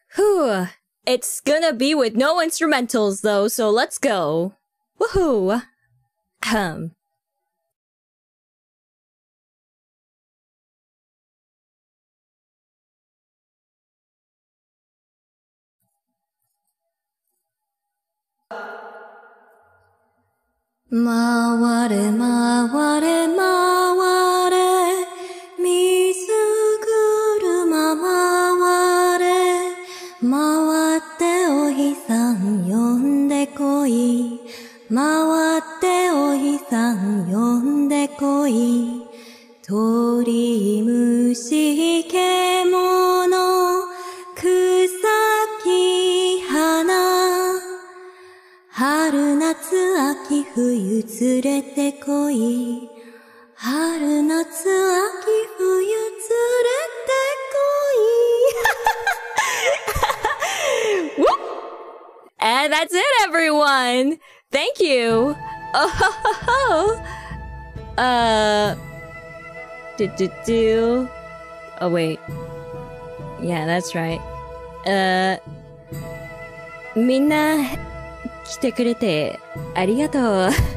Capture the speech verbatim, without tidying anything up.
Whew. It's gonna be with no instrumentals though, so let's go. Woohoo! Ahem. Maware, maware, maware, mizuguruma maware, mawatte ohi-san yonde koi, mawatte ohi-san yonde koi, tori, mushi, kemono, kusaki, hana, haru, natsu, aki, fuyu, tsurete koi. Haru, natsu, aki, fuyu, tsurete koi. Whoop! And that's it, everyone! Thank you! Oh ho ho ho! Uh... Do do do... Oh wait. Yeah, that's right. Uh... みんな、来てくれてありがとう。